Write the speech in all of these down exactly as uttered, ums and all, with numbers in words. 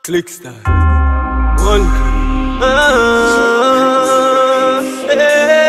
Click style. One click. Ah, hey,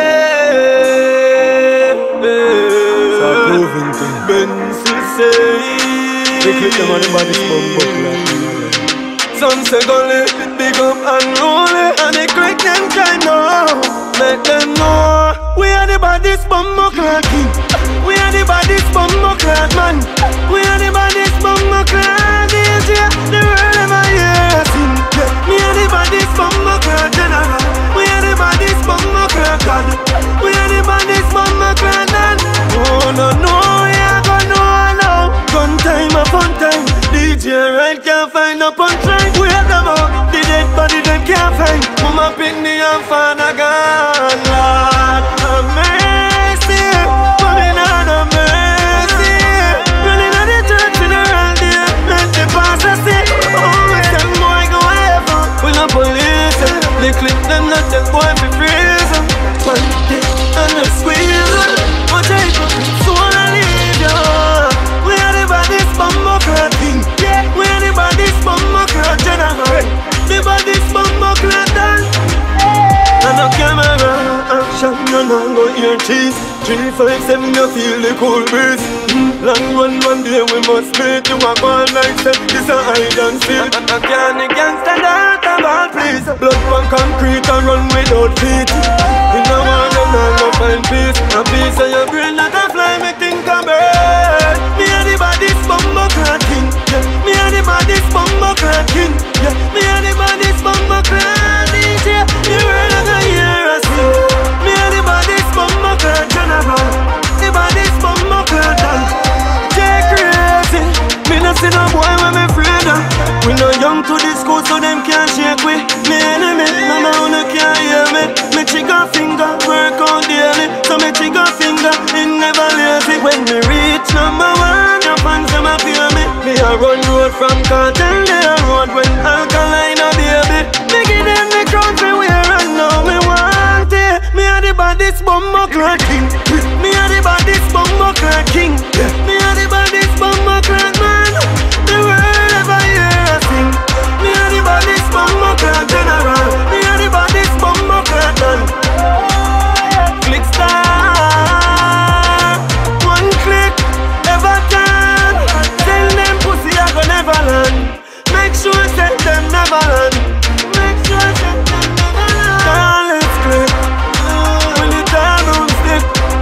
hey. Start moving things. Benzi say. They click them on the body bump like some say go live it big up and roll it. And they click them kind of make them know we are the baddest bumbo clan king. We are the baddest bumbo clan man. We are the baddest bumbo clan D J. The world ever hear us sing. Yeah. Me are the baddest bumbo clan general. We are the baddest bumbo clan god. We are the baddest bumbo clan dan. Oh no no, yeah go no no. Gun time a fun time. D J right can't find no punchline. We have them out. The dead body them can't find. Mama pick me and find a gun. Lord have mercy. Coming on a mercy. Running on the church in the round there. Let the pastor see. Oh, we them boy go heaven. We no police. They clip them, let them boy be prison. One day and they squeeze. One day so I leave you. We are the baddest bumbo clan king. Yeah, we are the baddest bumbo clan general. The baddest bumbo clan dan. And a camera action, you know go ear cheese. Three, five, seven, you feel the cool breeze. mm. Long run, one day we must meet. You a go on like say, this a hide and seek. I can't against the heart of all please. Blood on concrete and run without feet. You know one, you know no find peace. A piece of your brain like a fly, me think a bird. Me a the baddest bumbo clan king. Yeah. Me a the baddest bumbo clan king. Yeah. Me a the baddest bumbo clan D J. You heard of the year I see. Me a the baddest bumbo clan general. The baddest bumbo clan dan. Take crazy. Me no see no boy when me afraid of. We no young to the school so them can't shake we. Me enemy, none of them can't hear me. Me trigger finger work out daily. So me trigger finger it never lazy. When me reach number one, your fans them a fear me. Me a run road from Cartel, they a road when alkaline a baby. Me give them the crown for where and now me want it. Me a the baddest bumbo clan king. Me a the baddest bumbo clan king. Me a the baddest bumbo clan man. The world ever hear us sing. Me a the baddest bumbo clan general. Me a the baddest bumbo clan dan. Click star. One click, ever done. Tell them pussy I go never land. Make sure that them never land. Make sure that them never land. Now let's click. When the time don't stick.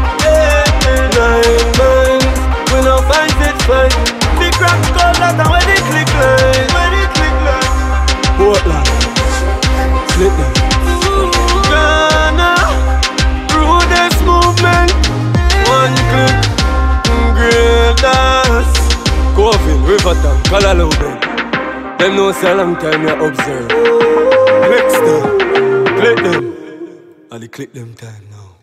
Nine minds. We no fight it fight. The crack call that and when they click line. When they click line. Portland. Split them. Ghana. Rudest movement. One click. Greatness. Coffin, Riverton, Kalalubin. Them know say long time you observe. Click them. Click them. And they click them time now.